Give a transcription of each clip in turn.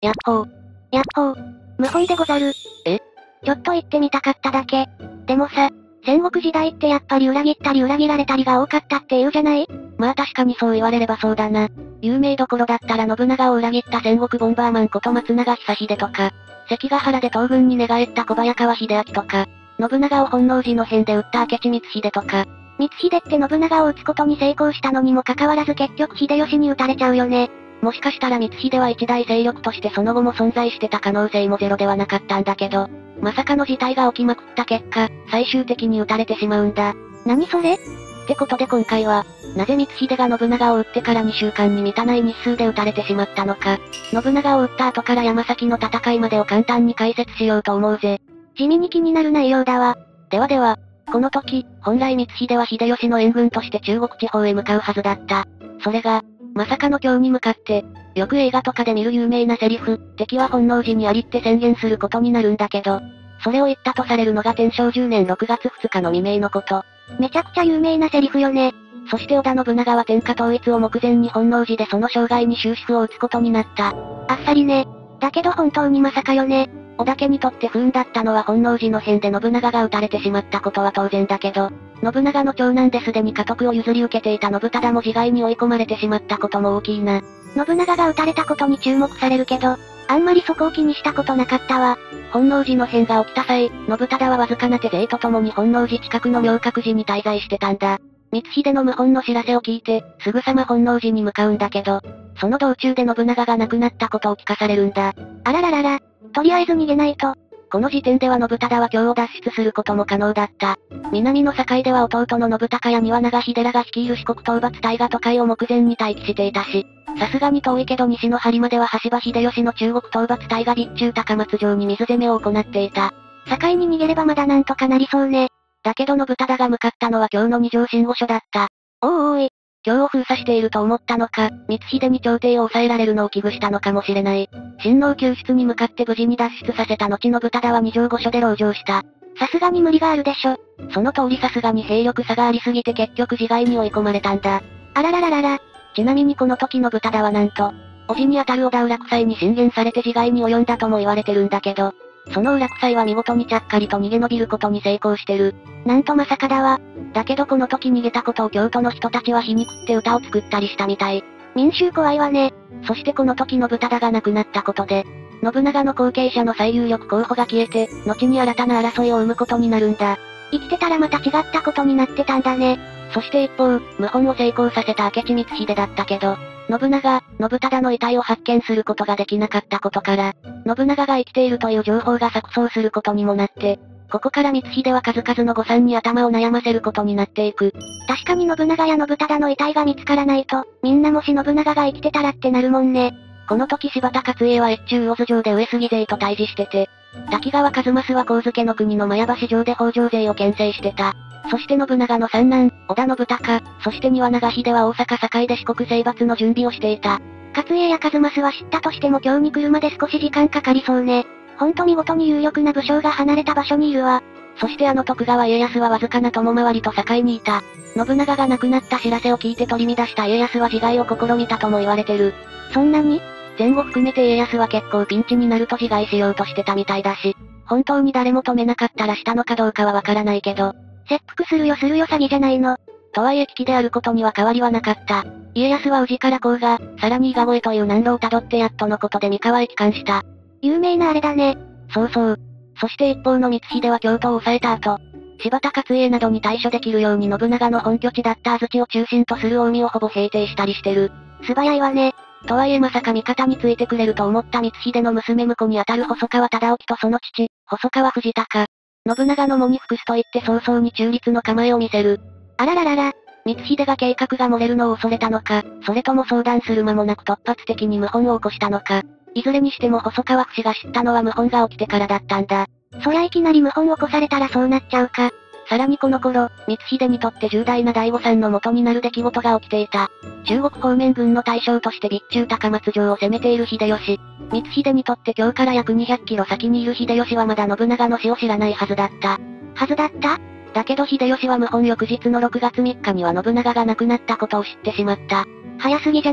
やっほー。 やっほー。謀反でござる。 え？ ちょっと言ってみたかっただけ。でもさ、戦国時代ってやっぱり裏切ったり裏切られたりが多かったって言うじゃない？ まあ確かにそう言われればそうだな。有名どころだったら信長を裏切った戦国ボンバーマンこと松永久秀とか、関ヶ原で東軍に寝返った小早川秀明とか、信長を本能寺の変で撃った明智光秀とか。 光秀って信長を撃つことに成功したのにもかかわらず結局秀吉に撃たれちゃうよね。 もしかしたら光秀は一大勢力としてその後も存在してた可能性もゼロではなかったんだけど、まさかの事態が起きまくった結果、最終的に撃たれてしまうんだ。 何それ？ ってことで今回は、なぜ光秀が信長を撃ってから2週間に満たない日数で撃たれてしまったのか、信長を撃った後から山崎の戦いまでを簡単に解説しようと思うぜ。 地味に気になる内容だわ。 では、この時、本来光秀は秀吉の援軍として中国地方へ向かうはずだった。それが、まさかの京に向かって、よく映画とかで見る有名なセリフ、敵は本能寺にありって宣言することになるんだけど、それを言ったとされるのが天正10年6月2日の未明のこと。 めちゃくちゃ有名なセリフよね。 そして織田信長は天下統一を目前に本能寺でその生涯に終止符を打つことになった。 あっさりね。だけど本当にまさかよね。 織田家にとって不運だったのは本能寺の変で信長が撃たれてしまったことは当然だけど、信長の長男ですでに家督を譲り受けていた信忠も自害に追い込まれてしまったことも大きいな。 信長が撃たれたことに注目されるけど、あんまりそこを気にしたことなかったわ。 本能寺の変が起きた際、信忠はわずかな手勢と共に本能寺近くの明覚寺に滞在してたんだ。光秀の謀反の知らせを聞いて、すぐさま本能寺に向かうんだけど、その道中で信長が亡くなったことを聞かされるんだ。 あらららら、とりあえず逃げないと。 この時点では信忠は京を脱出することも可能だった。南の境では弟の信孝や庭長秀らが率いる四国討伐隊が都会を目前に待機していたし、さすがに遠いけど西の播磨では羽柴秀吉の中国討伐隊が備中高松城に水攻めを行っていた。 境に逃げればまだなんとかなりそうね。 だけど信忠が向かったのは京の二条信吾所だった。 おい。 京を封鎖していると思ったのか、光秀に朝廷を抑えられるのを危惧したのかもしれない。親王救出に向かって無事に脱出させた後信忠は二条御所で籠城した。 さすがに無理があるでしょ。 その通りさすがに兵力差がありすぎて結局自害に追い込まれたんだ。 あららららら。 ちなみにこの時信忠はなんと、叔父にあたる織田浦夫に進言されて自害に及んだとも言われてるんだけど、その浦夫は見事にちゃっかりと逃げ延びることに成功してる。 なんとまさかだわ。 だけどこの時逃げたことを京都の人たちは皮肉って歌を作ったりしたみたい。 民衆怖いわね。 そしてこの時信忠が亡くなったことで、信長の後継者の最有力候補が消えて、後に新たな争いを生むことになるんだ。 生きてたらまた違ったことになってたんだね。 そして一方、謀反を成功させた明智光秀だったけど、信長、信忠の遺体を発見することができなかったことから、信長が生きているという情報が錯綜することにもなって、ここから光秀は数々の誤算に頭を悩ませることになっていく。 確かに信長や信忠の遺体が見つからないと、みんなもし信長が生きてたらってなるもんね。 この時柴田勝家は越中魚津城で上杉勢と対峙してて、滝川一益は神付の国の前橋城で北条勢を牽制してた。そして信長の三男、織田信孝、そして庭長秀は大阪堺で四国征伐の準備をしていた。 勝家や一益は知ったとしても今日に来るまで少し時間かかりそうね。ほんと見事に有力な武将が離れた場所にいるわ。 そして徳川家康はわずかな友回りと境にいた。信長が亡くなった知らせを聞いて取り乱した家康は自害を試みたとも言われてる。 そんなに？ 前後含めて家康は結構ピンチになると自害しようとしてたみたいだし、本当に誰も止めなかったらしたのかどうかはわからないけど、 切腹するよ詐欺じゃないの。 とはいえ危機であることには変わりはなかった。家康は宇治から甲賀、さらに伊賀越えという南路をたどってやっとのことで三河へ帰還した。 有名なあれだね。 そうそう。そして一方の光秀は京都を抑えた後、柴田勝家などに対処できるように信長の本拠地だった安土を中心とする近江をほぼ平定したりしてる。 素早いわね。 とはいえまさか味方についてくれると思った光秀の娘婿にあたる細川忠興とその父、細川藤孝。信長の喪に服すと言って早々に中立の構えを見せる。 あらららら。 光秀が計画が漏れるのを恐れたのか、それとも相談する間もなく突発的に謀反を起こしたのか。いずれにしても細川氏が知ったのは謀反が起きてからだったんだ。 そりゃいきなり謀反を起こされたらそうなっちゃうか。 さらにこの頃、光秀にとって重大な第五山の元になる出来事が起きていた。中国方面軍の対象として備中高松城を攻めている秀吉。光秀にとって京から約200キロ先にいる秀吉はまだ信長の死を知らないはずだった。だけど秀吉は謀反翌日の6月3日には信長が亡くなったことを知ってしまった。 早すぎじゃない？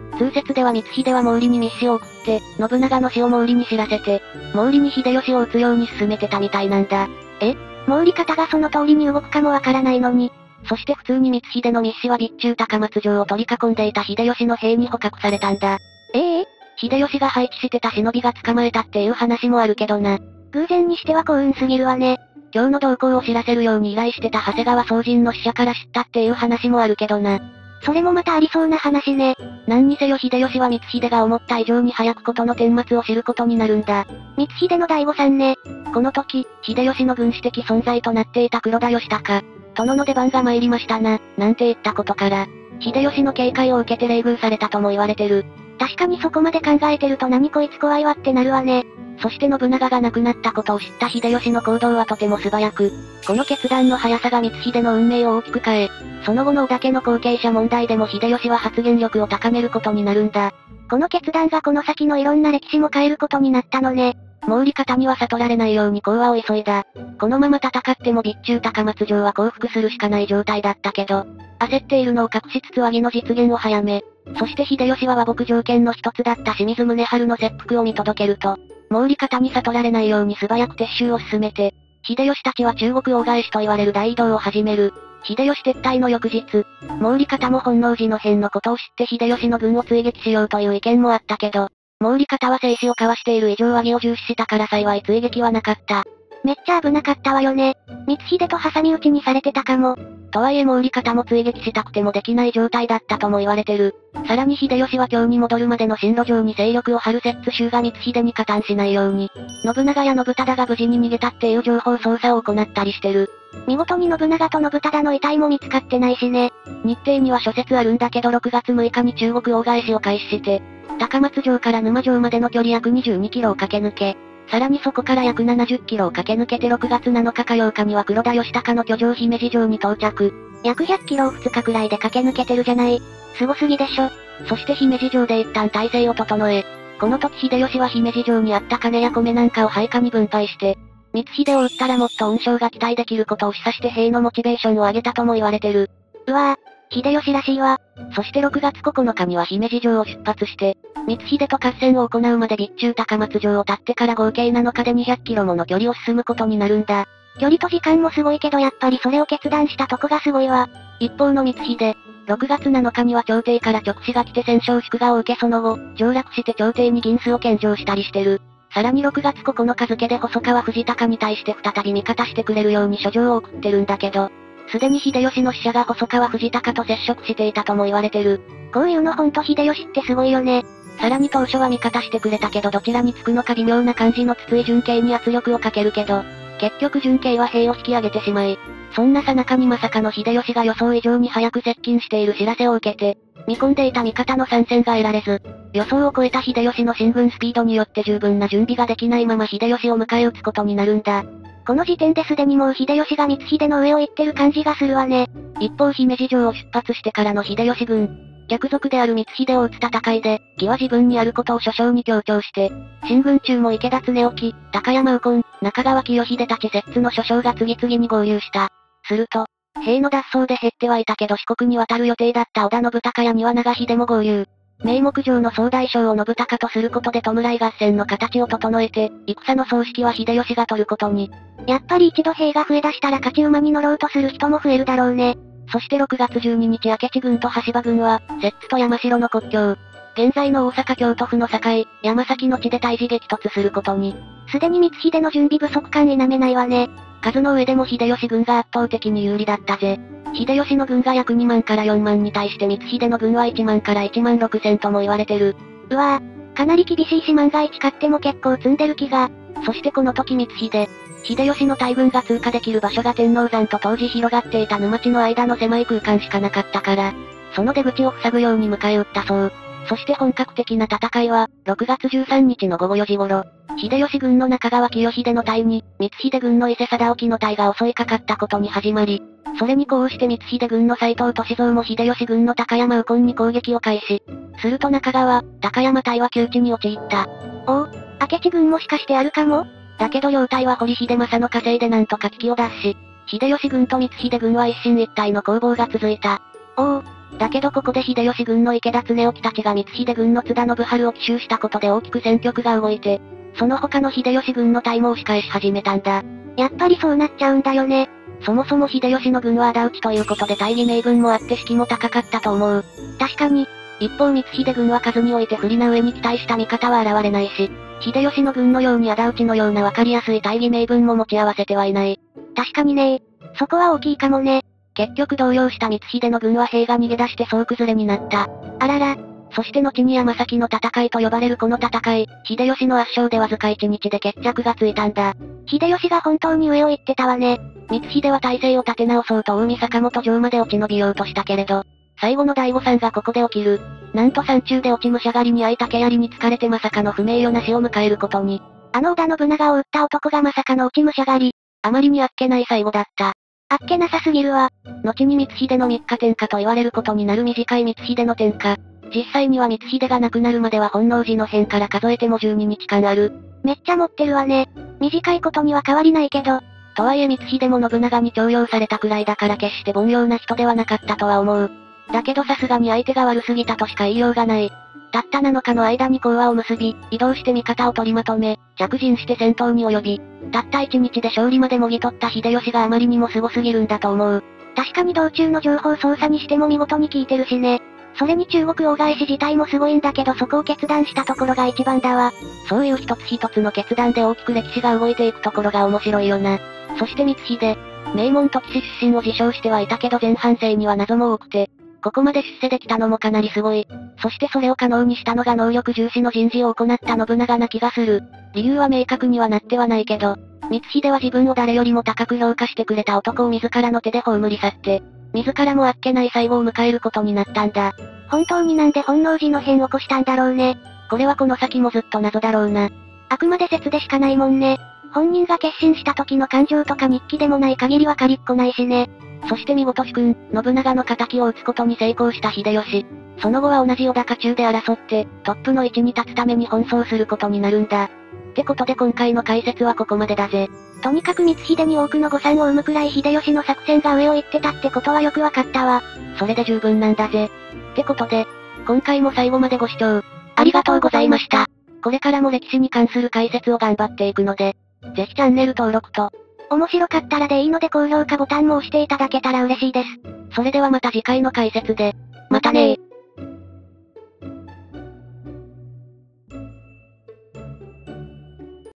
通説では光秀は毛利に密使を送って、信長の死を毛利に知らせて、毛利に秀吉を討つように進めてたみたいなんだ。 毛利方がその通りに動くかもわからないのに。 そして普通に光秀の密使は備中高松城を取り囲んでいた秀吉の兵に捕獲されたんだ。秀吉が配置してた忍びが捕まえたっていう話もあるけどな。 偶然にしては幸運すぎるわね。 今日の動向を知らせるように依頼してた長谷川宗人の使者から知ったっていう話もあるけどな。 それもまたありそうな話ね。 何にせよ秀吉は光秀が思った以上に早く事の顛末を知ることになるんだ。 光秀の大誤算ね。 この時、秀吉の軍師的存在となっていた黒田義高。殿の出番が参りましたな、なんて言ったことから、秀吉の警戒を受けて冷遇されたとも言われてる。 確かにそこまで考えてると何こいつ怖いわってなるわね。 そして信長が亡くなったことを知った秀吉の行動はとても素早く、この決断の速さが光秀の運命を大きく変え、その後の織田家の後継者問題でも秀吉は発言力を高めることになるんだ。 この決断がこの先のいろんな歴史も変えることになったのね。 毛利方には悟られないように講和を急いだ。このまま戦っても備中高松城は降伏するしかない状態だったけど、焦っているのを隠しつつ和議の実現を早め、そして秀吉は和睦条件の一つだった清水宗春の切腹を見届けると、毛利方に悟られないように素早く撤収を進めて、秀吉たちは中国大返しと言われる大移動を始める。秀吉撤退の翌日、毛利方も本能寺の変のことを知って秀吉の軍を追撃しようという意見もあったけど、毛利方は静止を交わしている以上和議を重視したから幸い追撃はなかった。 めっちゃ危なかったわよね。光秀と挟み撃ちにされてたかも。 とはいえ毛利方も追撃したくてもできない状態だったとも言われてる。さらに秀吉は京に戻るまでの進路上に勢力を張る摂津州が光秀に加担しないように、信長や信忠が無事に逃げたっていう情報操作を行ったりしてる。 見事に信長と信忠の遺体も見つかってないしね。 日程には諸説あるんだけど6月6日に中国大返しを開始して、高松城から沼城までの距離約22キロを駆け抜け、さらにそこから約70キロを駆け抜けて6月7日か8日には黒田義高の居城姫路城に到着。 約100キロを2日くらいで駆け抜けてるじゃない。すごすぎでしょ。 そして姫路城で一旦態勢を整え、この時秀吉は姫路城にあった金や米なんかを配下に分配して、光秀を撃ったらもっと恩賞が期待できることを示唆して兵のモチベーションを上げたとも言われてる。 うわぁ、秀吉らしいわ。 そして6月9日には姫路城を出発して、光秀と合戦を行うまで備中高松城を立ってから合計7日で200キロもの距離を進むことになるんだ。 距離と時間もすごいけどやっぱりそれを決断したとこがすごいわ。 一方の光秀、6月7日には朝廷から直使が来て戦勝祝賀を受けその後、上洛して朝廷に銀子を献上したりしてる。さらに6月9日付で細川藤孝に対して再び味方してくれるように書状を送ってるんだけど、すでに秀吉の使者が細川藤孝と接触していたとも言われてる。 こういうのほんと秀吉ってすごいよね。 さらに当初は味方してくれたけどどちらにつくのか微妙な感じの筒井純慶に圧力をかけるけど、結局純慶は兵を引き上げてしまい、そんなさなかにまさかの秀吉が予想以上に早く接近している知らせを受けて、見込んでいた味方の参戦が得られず、予想を超えた秀吉の進軍スピードによって十分な準備ができないまま秀吉を迎え撃つことになるんだ。 この時点ですでにもう秀吉が光秀の上を行ってる感じがするわね。 一方姫路城を出発してからの秀吉軍、逆賊である光秀を討つ戦いで、義は自分にあることを諸将に強調して、進軍中も池田恒興、高山右近、中川清秀たち摂津の諸将が次々に合流した。すると、兵の脱走で減ってはいたけど四国に渡る予定だった織田信孝や丹羽長秀も合流。名目上の総大将を信孝とすることで弔い合戦の形を整えて、戦の総指揮は秀吉が取ることに。 やっぱり一度兵が増え出したら勝ち馬に乗ろうとする人も増えるだろうね。 そして6月12日明智軍と橋場軍は、摂津と山城の国境、現在の大阪京都府の境、山崎の地で対峙激突することに。 すでに光秀の準備不足感否めないわね。 数の上でも秀吉軍が圧倒的に有利だったぜ。秀吉の軍が約2万から4万に対して光秀の軍は1万から1万6千とも言われてる。 うわぁ、かなり厳しいし万が一勝っても結構積んでる気が。 そしてこの時光秀、秀吉の大軍が通過できる場所が天王山と当時広がっていた沼地の間の狭い空間しかなかったから、その出口を塞ぐように迎え撃ったそう。そして本格的な戦いは、6月13日の午後4時頃、秀吉軍の中川清秀の隊に、光秀軍の伊勢貞興の隊が襲いかかったことに始まり、それに呼応して光秀軍の斎藤利三も秀吉軍の高山右近に攻撃を開始。すると中川、高山隊は窮地に陥った。 おお、明智軍もしかしてあるかも？ だけど両隊は堀秀政の加勢でなんとか危機を脱し、秀吉軍と光秀軍は一進一退の攻防が続いた。 おお。 だけどここで秀吉軍の池田恒興たちが光秀軍の津田信治を奇襲したことで大きく戦局が動いて、その他の秀吉軍の隊も押し返し始めたんだ。 やっぱりそうなっちゃうんだよね。 そもそも秀吉の軍は仇討ちということで大義名分もあって士気も高かったと思う。 確かに。 一方光秀軍は数において不利な上に期待した味方は現れないし、秀吉の軍のように仇討ちのような分かりやすい大義名分も持ち合わせてはいない。 確かにね。そこは大きいかもね。 結局動揺した光秀の軍は兵が逃げ出して総崩れになった。 あらら。 そして後に山崎の戦いと呼ばれるこの戦い、秀吉の圧勝でわずか1日で決着がついたんだ。 秀吉が本当に上を行ってたわね。 光秀は体勢を立て直そうと近江坂本城まで落ち延びようとしたけれど、最後の第五山がここで起きる。なんと山中で落ち武者狩りに遭い竹槍に疲れてまさかの不名誉な死を迎えることに。 あの織田信長を撃った男がまさかの落ち武者狩り。 あまりにあっけない最後だった。 あっけなさすぎるわ。 後に光秀の三日天下と言われることになる短い光秀の天下。実際には光秀が亡くなるまでは本能寺の変から数えても12日間ある。 めっちゃ持ってるわね。短いことには変わりないけど。 とはいえ光秀も信長に重用されたくらいだから決して凡庸な人ではなかったとは思う。だけどさすがに相手が悪すぎたとしか言いようがない。たった7日の間に講和を結び、移動して味方を取りまとめ、着陣して戦闘に及び、たった1日で勝利までもぎ取った秀吉があまりにも凄すぎるんだと思う。 確かに道中の情報操作にしても見事に効いてるしね。それに中国大返し自体もすごいんだけどそこを決断したところが一番だわ。 そういう一つ一つの決断で大きく歴史が動いていくところが面白いよな。そして光秀。名門時士出身を自称してはいたけど前半生には謎も多くて、ここまで出世できたのもかなりすごい。そしてそれを可能にしたのが能力重視の人事を行った信長な気がする。理由は明確にはなってはないけど、光秀は自分を誰よりも高く評価してくれた男を自らの手で葬り去って、自らもあっけない最後を迎えることになったんだ。 本当になんで本能寺の変を起こしたんだろうね。 これはこの先もずっと謎だろうな。 あくまで説でしかないもんね。本人が決心した時の感情とか日記でもない限りは借りっこないしね。 そして見事主君、信長の仇を討つことに成功した秀吉。その後は同じ織田家中で争って、トップの位置に立つために奔走することになるんだ。ってことで今回の解説はここまでだぜ。 とにかく光秀に多くの誤算を生むくらい秀吉の作戦が上を行ってたってことはよくわかったわ。 それで十分なんだぜ。ってことで、今回も最後までご視聴、ありがとうございました。これからも歴史に関する解説を頑張っていくので、ぜひチャンネル登録と、 面白かったらでいいので高評価ボタンも押していただけたら嬉しいです。 それではまた次回の解説で。 またねー。